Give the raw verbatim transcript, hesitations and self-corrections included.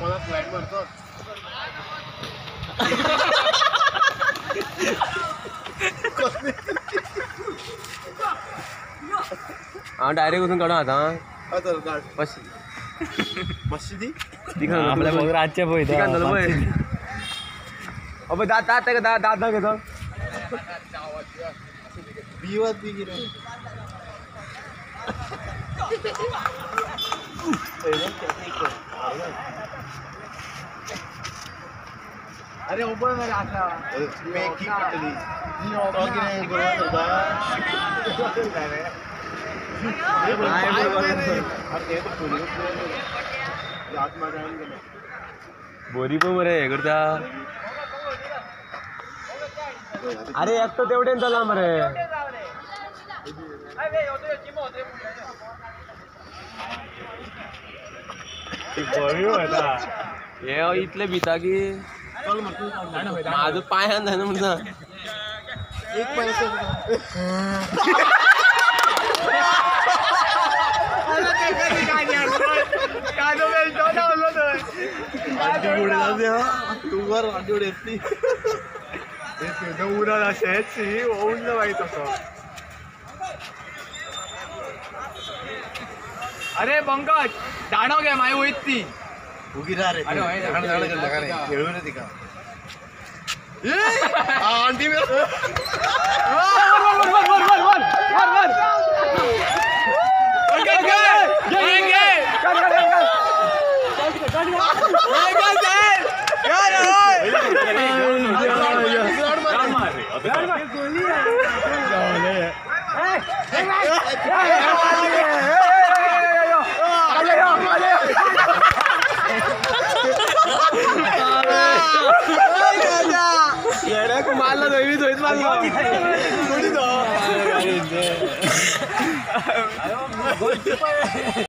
मला फ्लाइट मारतो हांव डायरेक्ट वचून काडूं आतां चल काड मातशी मातशी दी आपल्या रातचे पळय पळय अबे दात दात ताका दात दात दाखय तो बिवत बी कितें अरे ओपन कर आता मैं की पटली तो कितें बरोबर करता बोरी पण मरे हे करता अरे एकटो तेवढेन चला मरे हे इतले भिता की माझं पायान जायना म्हणटा एक पैसे अरे पंकज दाणो घे माय वयत ती उगी रा रे अरे भाई झाड झाड कर लगा रे खेळू रे तिका ए आंटी मेरा मारला दोन्ही दोन्हीच मारला